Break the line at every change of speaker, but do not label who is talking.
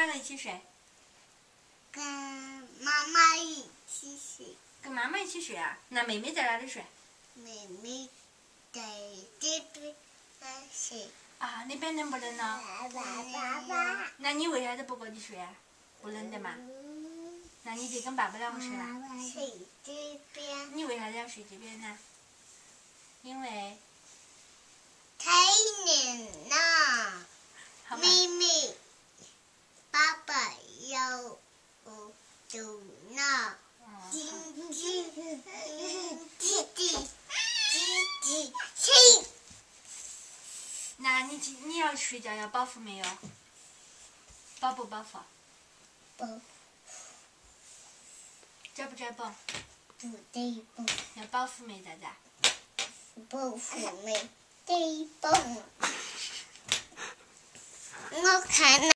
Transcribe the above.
哪个一起睡？
跟妈妈一起睡。
跟妈妈一起睡啊？那妹妹在哪里睡？
妹妹在这边睡。
啊，那边冷不冷呢？
爸。
那你为啥子不跟你睡啊？不冷的嘛？那你就跟爸爸两个睡啦？
睡这边。
你为啥子要睡这边呢？因为
太冷了。
好吧。
妹妹，爸爸要走了。弟弟，睡。
那你要睡觉要饱腹没有？饱不饱腹？
不
饱不饱？
不得不。
要饱腹没咋子？
不服没得不。我看。